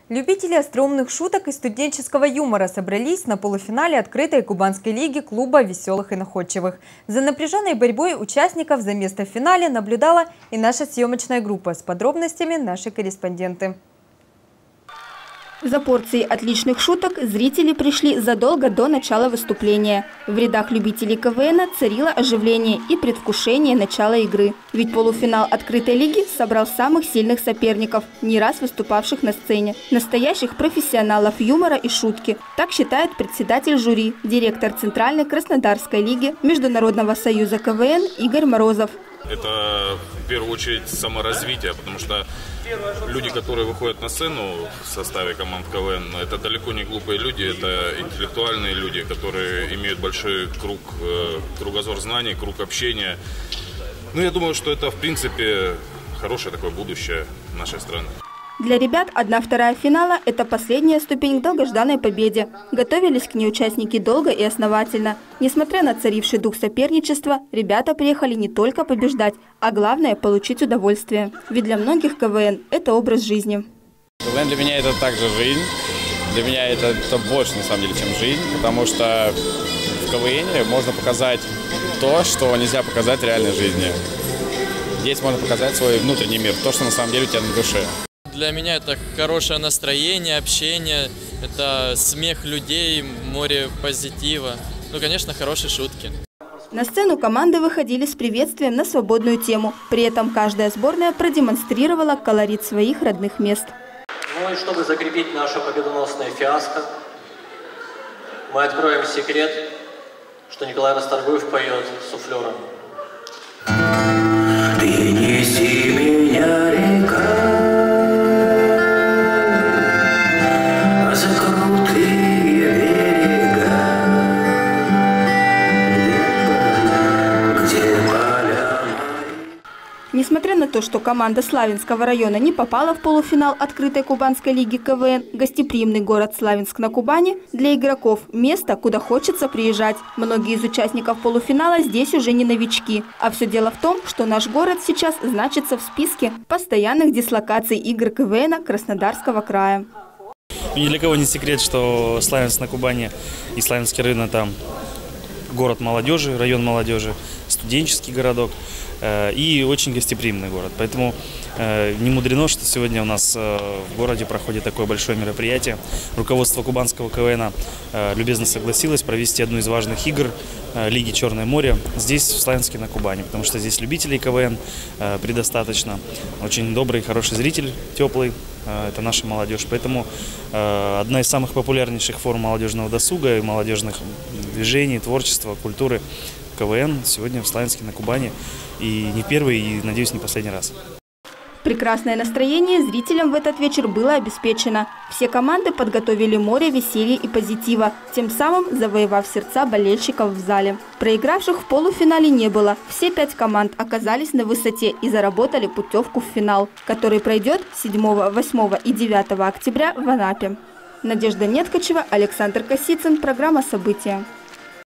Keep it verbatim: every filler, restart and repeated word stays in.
Любители остроумных шуток и студенческого юмора собрались на полуфинале открытой кубанской лиги клуба «Веселых и находчивых». За напряженной борьбой участников за место в финале наблюдала и наша съемочная группа. С подробностями наши корреспонденты. За порцией отличных шуток зрители пришли задолго до начала выступления. В рядах любителей КВНа царило оживление и предвкушение начала игры. Ведь полуфинал открытой лиги собрал самых сильных соперников, не раз выступавших на сцене. Настоящих профессионалов юмора и шутки. Так считает председатель жюри, директор Центральной Краснодарской лиги Международного союза КВН Игорь Морозов. Это в первую очередь саморазвитие, потому что люди, которые выходят на сцену в составе команд КВН, это далеко не глупые люди, это интеллектуальные люди, которые имеют большой круг, кругозор знаний, круг общения. Ну, я думаю, что это, в принципе, хорошее такое будущее нашей страны. Для ребят одна-вторая финала – это последняя ступень к долгожданной победе. Готовились к ней участники долго и основательно. Несмотря на царивший дух соперничества, ребята приехали не только побеждать, а главное – получить удовольствие. Ведь для многих КВН – это образ жизни. КВН для меня это также жизнь. Для меня это, это больше, на самом деле, чем жизнь. Потому что в КВН можно показать то, что нельзя показать в реальной жизни. Здесь можно показать свой внутренний мир, то, что на самом деле у тебя на душе. Для меня это хорошее настроение, общение, это смех людей, море позитива. Ну, конечно, хорошие шутки. На сцену команды выходили с приветствием на свободную тему. При этом каждая сборная продемонстрировала колорит своих родных мест. Ну и чтобы закрепить нашу победоносную фиаско, мы откроем секрет, что Николай Расторгуев поет суфлером. Ты неси меня, река. Несмотря на то, что команда Славянского района не попала в полуфинал открытой кубанской лиги КВН, гостеприимный город Славянск на Кубани для игроков – место, куда хочется приезжать. Многие из участников полуфинала здесь уже не новички. А все дело в том, что наш город сейчас значится в списке постоянных дислокаций игр КВНа Краснодарского края. Ни для кого не секрет, что Славянск на Кубани и Славянский район – это город молодежи, район молодежи, студенческий городок и очень гостеприимный город. Поэтому не мудрено, что сегодня у нас в городе проходит такое большое мероприятие. Руководство кубанского КВНа любезно согласилось провести одну из важных игр Лиги Черное море здесь, в Славянске на Кубани, потому что здесь любителей КВН предостаточно. Очень добрый, хороший зритель, теплый. Это наша молодежь. Поэтому одна из самых популярнейших форм молодежного досуга и молодежных движений, творчества, культуры КВН сегодня в Славянске на Кубани. И не первый, и, надеюсь, не последний раз. Прекрасное настроение зрителям в этот вечер было обеспечено. Все команды подготовили море веселья и позитива, тем самым завоевав сердца болельщиков в зале. Проигравших в полуфинале не было. Все пять команд оказались на высоте и заработали путевку в финал, который пройдет седьмого, восьмого и девятого октября в Анапе. Надежда Неткачева, Александр Косицын. Программа «События».